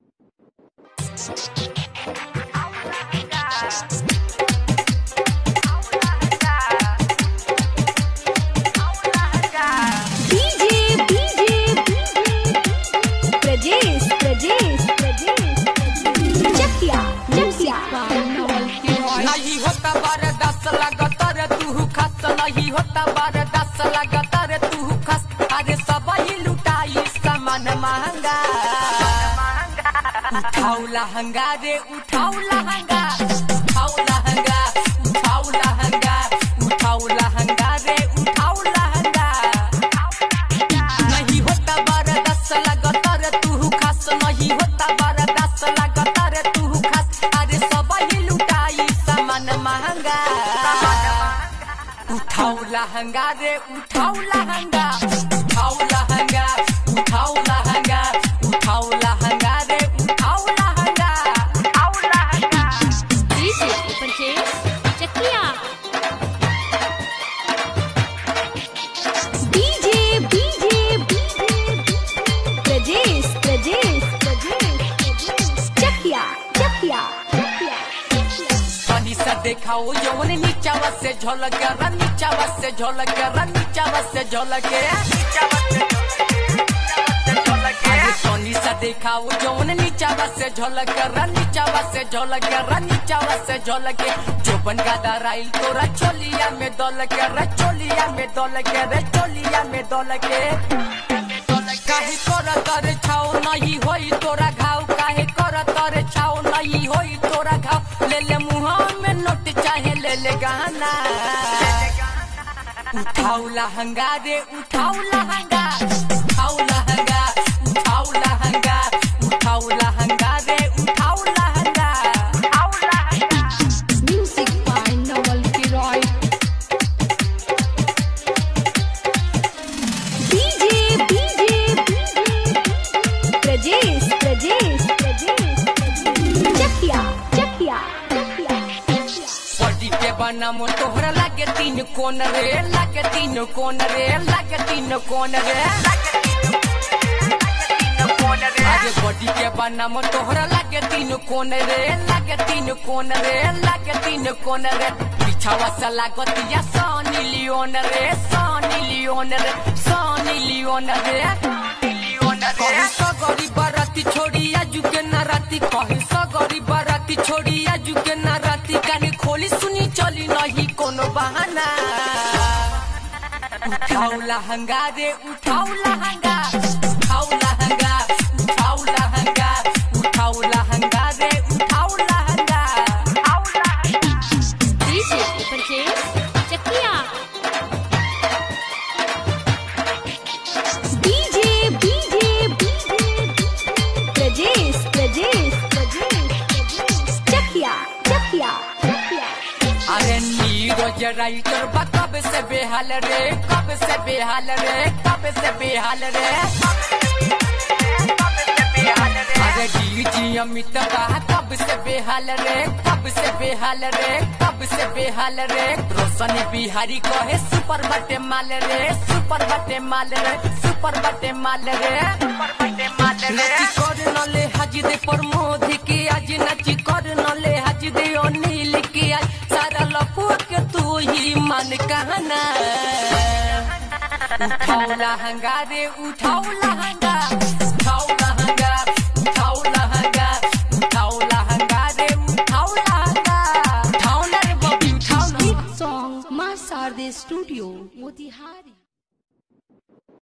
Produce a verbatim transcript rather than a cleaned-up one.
नहीं होता बर्दाश्त लगातार तू खस, नहीं होता बर्दाश्त लगातार तू खस। अरे सब ही लुटाई सामान महंगा, उठाओ लहंगा रे उठाओ लहंगा, उठाओ लहंगा उठाओ लहंगा, उठाओ लहंगा रे उठाओ लहंगा। नहीं होता बर्दाश्त लगातार तू खस, नहीं होता बर्दाश्त लगातार तू खस। अरे सब ही लुटाई सामान महंगा, उठाओ लहंगा रे उठाओ लहंगा, उठाओ लहंगा उठाओ लहंगा, उठाओ लहंगा रे उठाओ लहंगा, उठाओ लहंगा। डीजे परचेज चकिया डीजे डीजे प्रजेश प्रजेश प्रजेश चकिया चकिया कहीं से देखा वो यौवन नीचावा से झलक रन नीचावा से झलक रन नीचावा से झलक नीचावा से झलक। कहीं से देखा वो यौवन नीचावा से झलक रन नीचावा से झलक रन नीचावा से झलक। जोबन गादा राइल तोरा चोलिया में दलक रे चोलिया में दलक रे चोलिया में दलक। काहे कर तर छाओ नहीं होई तोरा घाव, काहे कर तर छाओ नहीं होई तोरा घाव। ले ले मुहा में नोट चाहे ले ले गहना, उठाओ लहंगा रे उठाओ लहंगा, उठाओ लहंगा उठाओ लहंगा, उठाओ लहंगा रे उठाओ लहंगा, उठाओ लहंगा। म्यूजिक बाय नवल किरॉय DJ DJ Prajesh Prajesh Prajesh Chakiya Chakiya body के बनामो तोहरा लागे तीन कोन रे, लागे तीन कोन रे, लागे तीन कोन रे। अरे बॉडी के बनामो तोहरा लागे तीन कोन रे, लागे तीन कोन रे, लागे तीन कोन रे। पिछावा से लागतिया सोनी लियोन रे, सोनी लियोन रे, सोनी लियोन रे। कहीं सो गरीब राती छोड़ी आजू के ना राती, कहीं सो गरीब राती छोड़ी आजू के ना राती। कानी खोली सुनी चली नहीं कोनो बहाना, उठाओ लहंगा रे उठाओ लहंगा, उठाओ लहंगा उठाओ लहंगा, उठाओ लहंगा रे उठाओ लहंगा, उठाओ लहंगा। डीजे परचेज चकिया डीजे डीजे प्रजेश प्रजेश प्रजेश चकिया चकिया अरे नीरज राइटर बा कब से बेहाल रे, कब से बेहाल रे, कब से बेहाल रे। अरे डीजी अमित बा कब से बेहाल रे, कब से बेहाल रे, कब से बेहाल रे। रोशन बिहारी कहे सुपर बटे माल रे, सुपर बटे माल रे, सुपर बटे माल रे, सुपर बटे माल रे। नची कर नले हाजी दे प्रमोद की आज, नची कर नले हाजी दे अनिल की आज। सारा लफुआ के तू ही मन कहना, उठाओ लहंगा रे उठाओ लहंगा, उठाओ लहंगा उठाओ लहंगा, उठाओ लहंगा रे उठाओ लहंगा, उठाओ ना रे बबी उठाओ ना। सॉन्ग मां शारदे स्टूडियो मोतिहारी।